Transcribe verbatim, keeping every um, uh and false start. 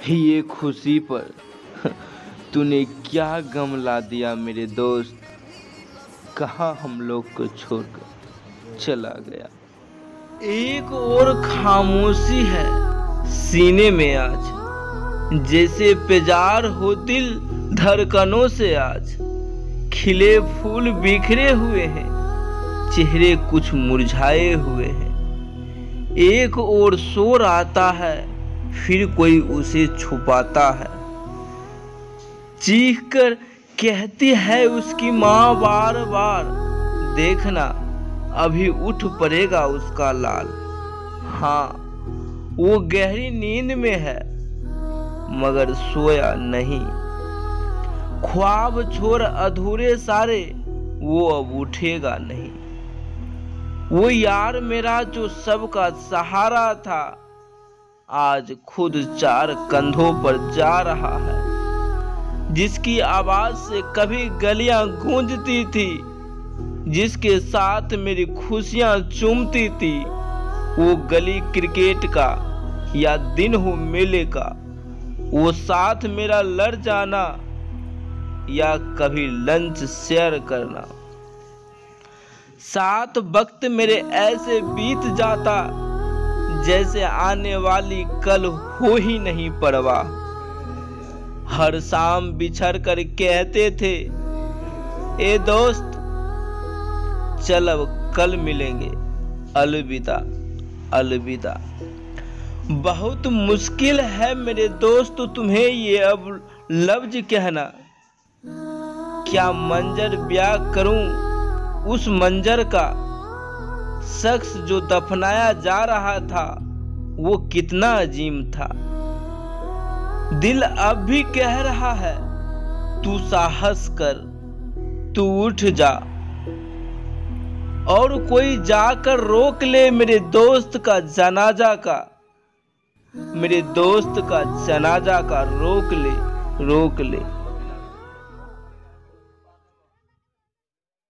ये खुशी पर तूने क्या गम ला दिया मेरे दोस्त। कहाँ हम लोग को छोड़कर चला गया। एक और खामोशी है सीने में आज, जैसे बेजार हो दिल धड़कनों से आज। खिले फूल बिखरे हुए हैं, चेहरे कुछ मुरझाए हुए हैं। एक और शोर आता है, फिर कोई उसे छुपाता है। चीख कर कहती है उसकी माँ बार बार, देखना अभी उठ पड़ेगा उसका लाल। हाँ, वो गहरी नींद में है मगर सोया नहीं। ख्वाब छोड़ अधूरे सारे, वो अब उठेगा नहीं। वो यार मेरा जो सबका सहारा था, आज खुद चार कंधों पर जा रहा है। जिसकी आवाज से कभी गलियां गूंजती थी, जिसके साथ मेरी खुशियां चूमती थी, वो गली क्रिकेट का या दिन हो मेले का, वो साथ मेरा लड़ जाना या कभी लंच शेयर करना। साथ वक्त मेरे ऐसे बीत जाता जैसे आने वाली कल हो ही नहीं परवाह। हर शाम बिछड़ कर कहते थे, ए दोस्त चल अब कल मिलेंगे, अलविदा अलविदा। बहुत मुश्किल है मेरे दोस्त तुम्हें ये अब लफ्ज कहना। क्या मंजर ब्याह करूं उस मंजर का, शख्स जो दफनाया जा रहा था वो कितना अजीम था। दिल अब भी कह रहा है तू साहस कर, तू उठ जा और कोई जाकर रोक ले मेरे दोस्त का जनाजा का। मेरे दोस्त का जनाजा का रोक ले रोक ले।